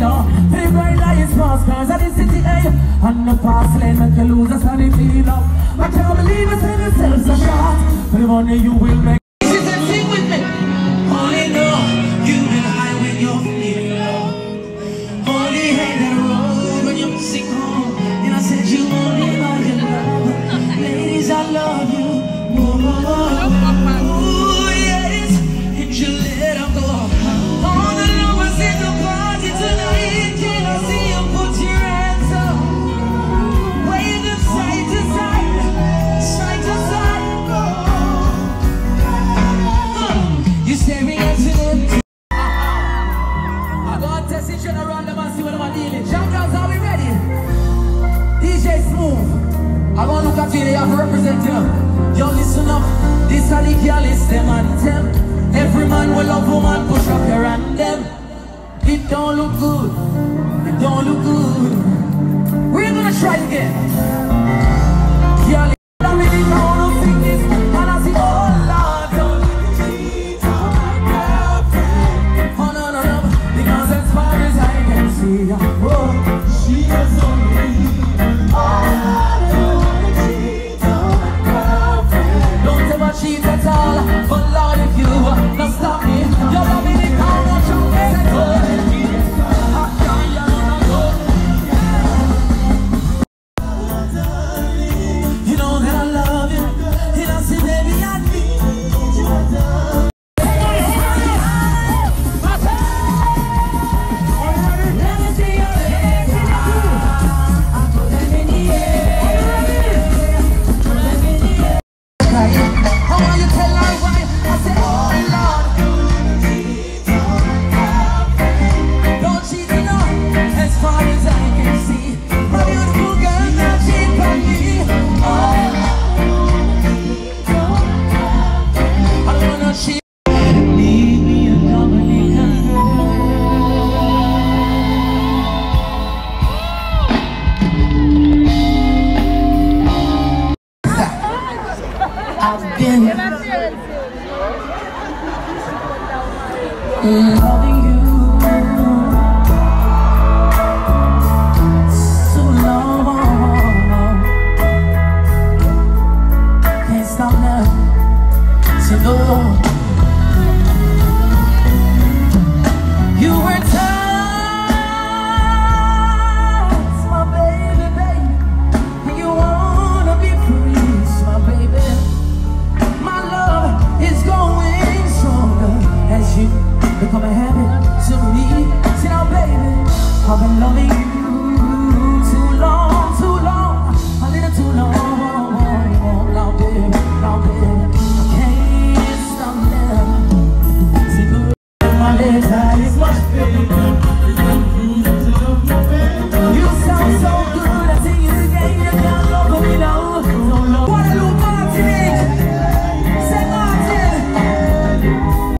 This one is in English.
on. Pretty bright lights, fast cars at the city, eh? And the fast lane make you lose a sanity, love. I can't believe it's in yourself so short. For the money you will make. She said, sing with me. Only know you've been high with your feet, love. Only hate that road when you sing home. And I said you only know your love. Ladies, I love you. Oh, yes. And you let them go. All the lovers in the party tonight. Can I see you put your hands up? Wave them side to side. Side to side. You staring at them. I got to test each other around them and see what I'm dealing. Champions, are we ready? DJ Smooth. I want to look at you, they have represented. Yo, listen up, this are the girls, them and them. Every man will love woman, push up your hand them. It don't look good, it don't look good. We're gonna try it again. Girl, I really don't think this, and I see, oh Lord, don't cheat on my girlfriend. Oh no, no, no, because as far as I can see, oh, she has only, oh. Cheat at all, but Lord, if you not stop me, you're loving it, how much you make it. You know that I love you, and I say, baby, I need you. Let me see your legs, I put them in the air, put them in the air. How are you tell her why? I said, oh Lord, don't cheat me now. As far as I can see, my beautiful girl not cheat on me. Oh, I don't wanna cheat. Leave me a Dominica. I've been loving you so long. Can't stop now, so go. You were times, my baby, baby, and you wanna be free, my baby. My love is going stronger as you become a habit to me. See now, baby, I've been loving you too long, a little too long. Now, baby, I can't stop now. See, good, my legs, that is much better.